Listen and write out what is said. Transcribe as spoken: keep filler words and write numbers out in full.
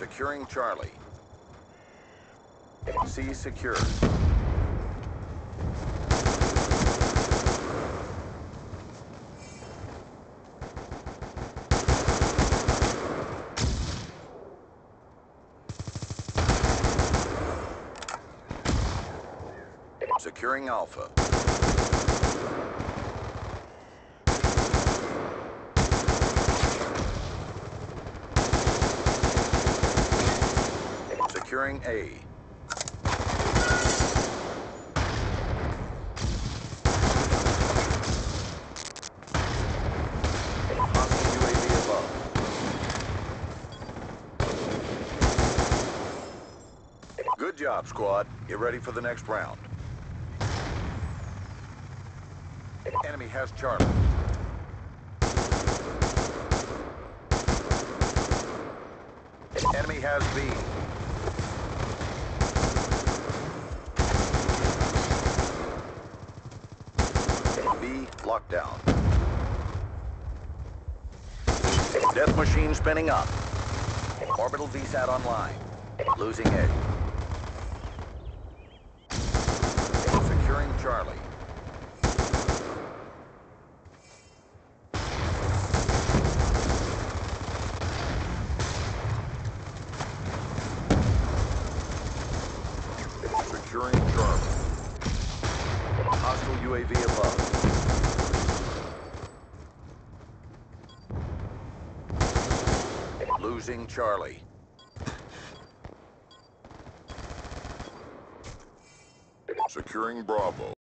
Securing Charlie. C secure. Securing Alpha. Securing A. Hostile U A V above. Good job, squad. Get ready for the next round. Enemy has Charlie. Enemy has B. B locked down. Death machine spinning up. Orbital V SAT online. Losing A. Securing Charlie. Securing Charlie. Hostile U A V above. Losing Charlie. Securing Bravo.